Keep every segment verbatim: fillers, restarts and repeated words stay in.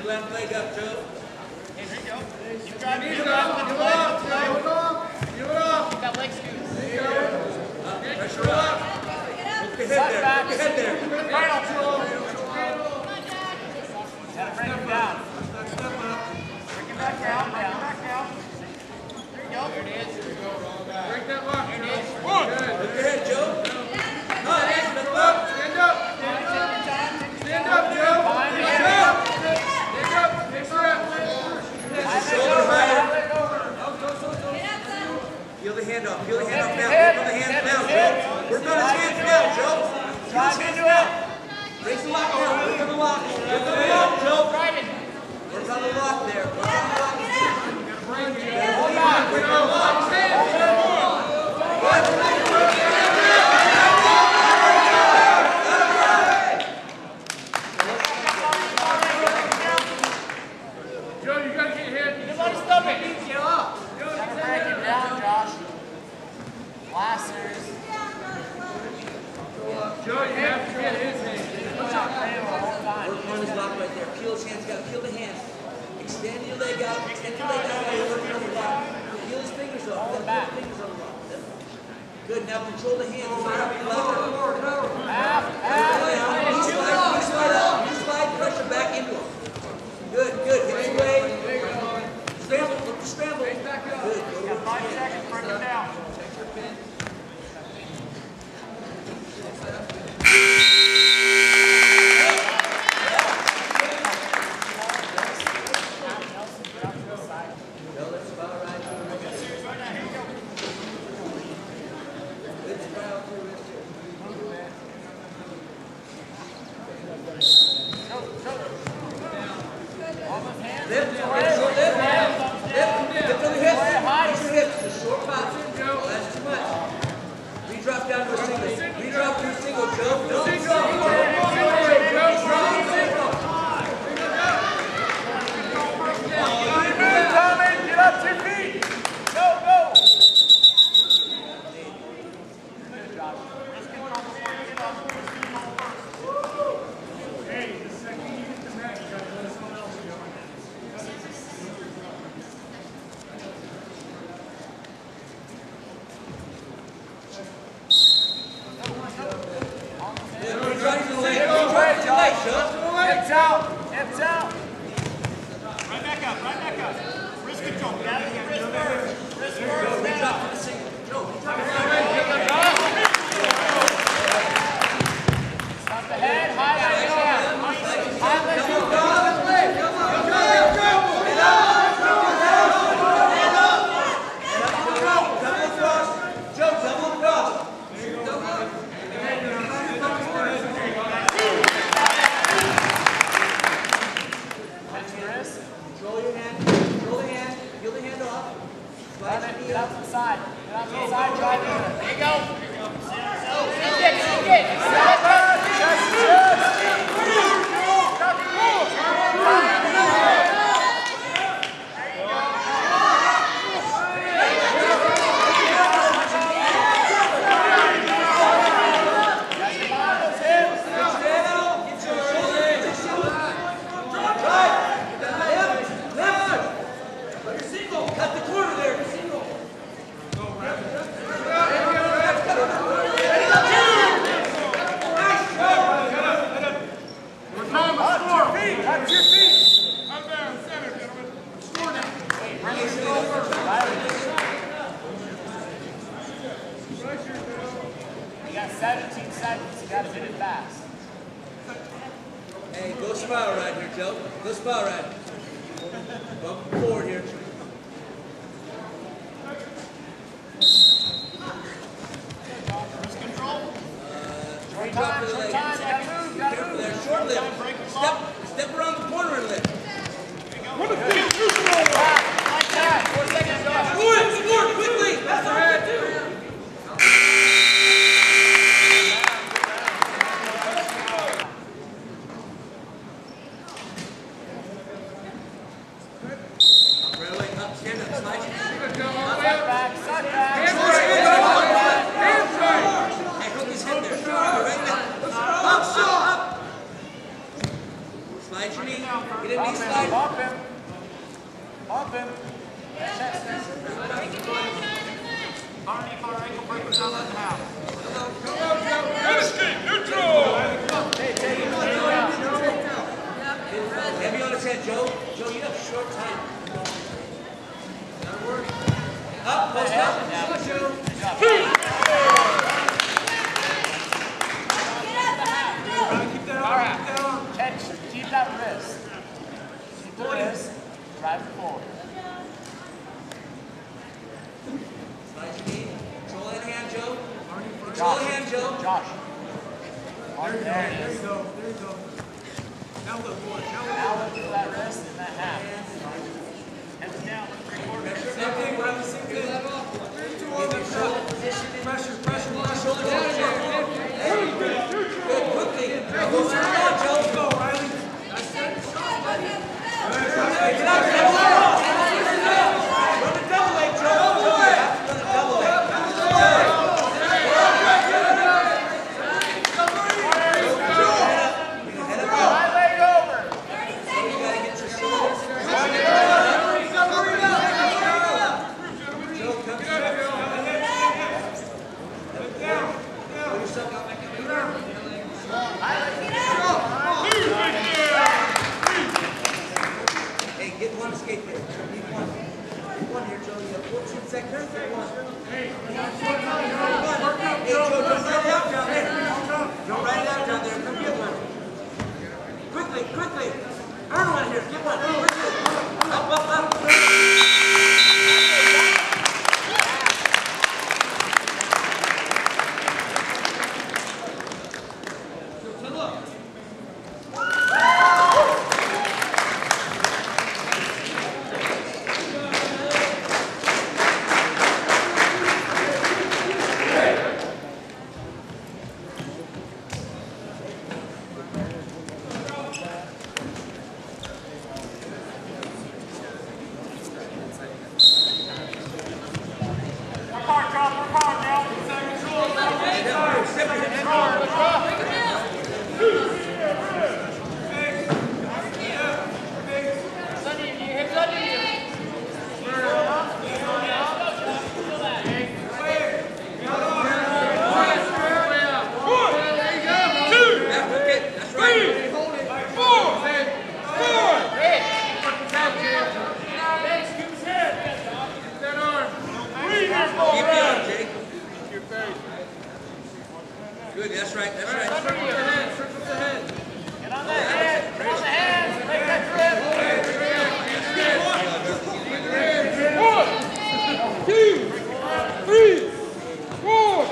your left leg up, Joe. Here you go. You drive your left with your leg. Give it off. Give it off. Keep that leg scoot. There you go. Up, pressure up. Look your head there. Look your head there. Cradle. Gotta bring him down. Bring him back down. Down. Back down. There you go. There it is. Break that lock. There it is. One. Look your head, Joe. No, stand up. Stand up. Stand up, Joe. Stand up. Stand up. Take a rep. Shoulder higher. Feel the hand off. Feel the hand off now. Work on the hands now, Joe. Work on his hands now, Joe. Feel his hands now. Raise the lock now. Work on the lock. Work on the lock, Joe. Work on the lock there. Work on the lock. Hold on. Work on the lock. Joe, you gotta get hit. Everybody stop it. Get up. Break him down, Josh. Blasters. Joe, you have to get his hand. Work on his lock right there. Peel his hands. Gotta peel the hands. Extend your leg out. Extend your leg out. You're working on the lock. Peel his fingers off. Peel his fingers on the lock. Good. Now control the hands. Slide up your lever. Half. Half. You slide. You slide up. You slide pressure back into him. Good. Good. Hit his way. Scramble. Look to scramble. Good. You got five seconds. Break him down. Slide your knee. Get Get in, knee slide. Bump him. Bump him. Underneath our ankle breakers, don't let him have. Finish kick, neutral! Heavy on his head, Joe. Joe, you have short time. That'll work. Up, post up. Joe. All right. Catch. Keep that wrist. Keep the wrist. Drive it forward. Slide your knee. Control that hand, Joe. Control the hand, Joe. Josh. There you go, there you go, there you go. Now look, boy, now look. Now look for that wrist and that half. Heads down. Same thing, we're on the same thing. Two on the shot. Pressure, pressure, pressure. Shoulder down, Joe. Hey, good, quickly. Go, Joe. Go, Riley. That's it. Get out, double leg. Run a double leg, Joe. Joe, you have to run a double leg. Right leg over. So you gotta get your shoulders. Joe, come Pull yourself out. Hey, get one escape there. You need one. Get one here, Joe. You have fourteen seconds. Get one. Hey, Joe, don't write it out down there. Don't write it out down there. Come get one. Quickly, quickly. Earn one here. Get one. Quickly. Up, up, up. Good, that's right, that's right. Circle the head, circle the head. Get on the head, get on the hands, make that grip. One, two, three, four.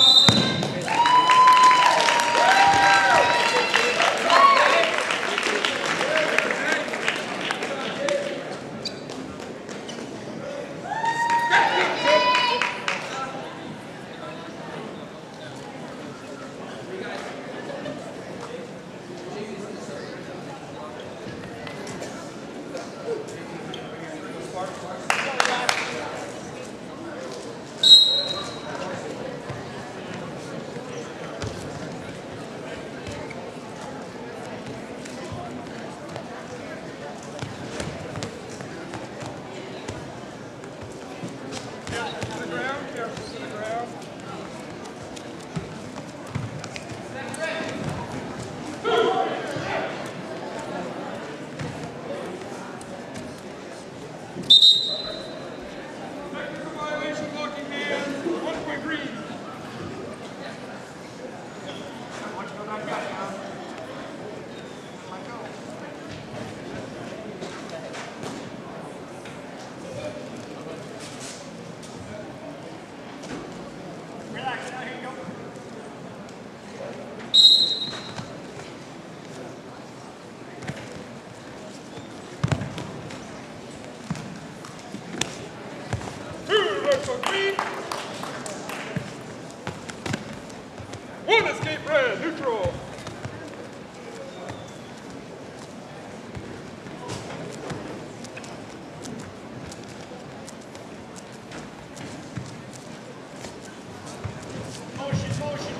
One escape red, neutral. Motion, motion.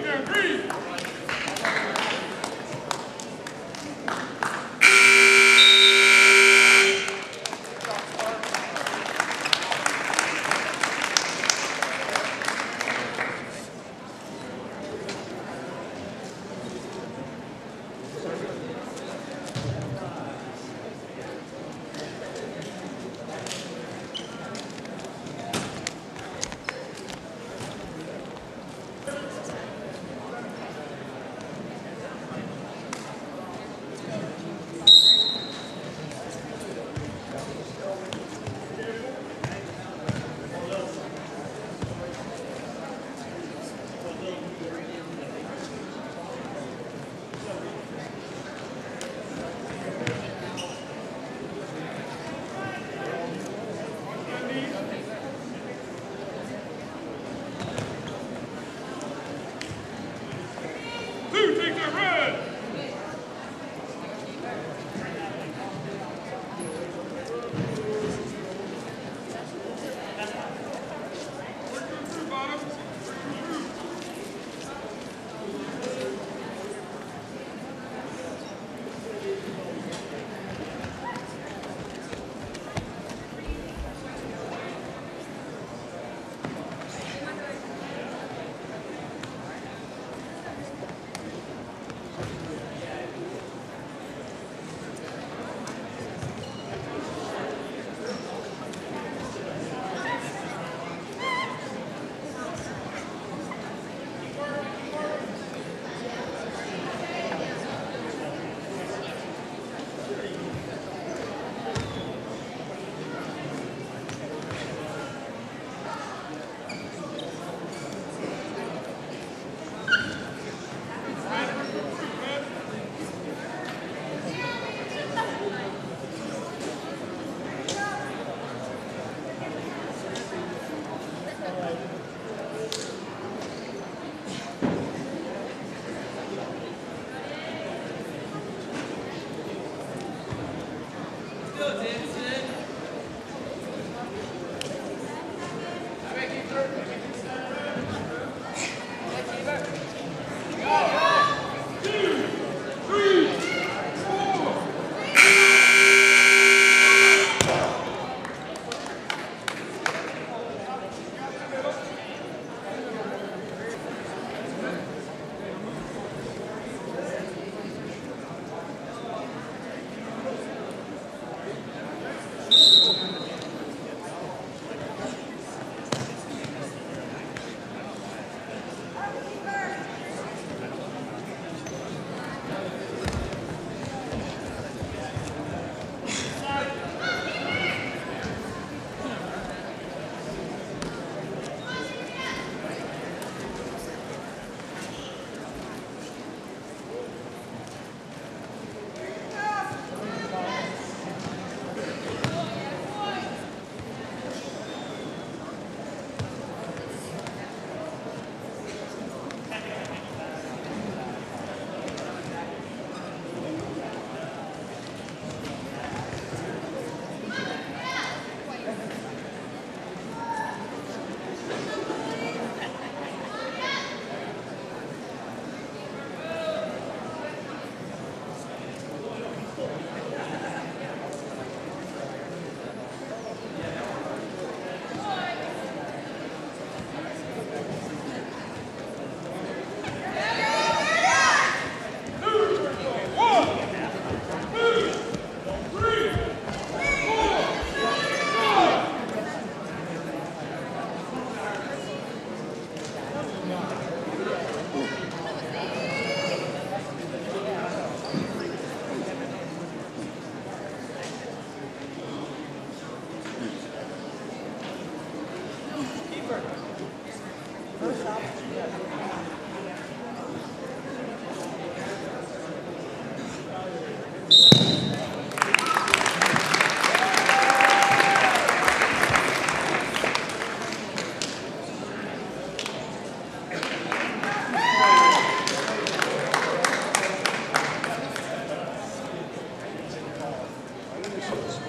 Thank you.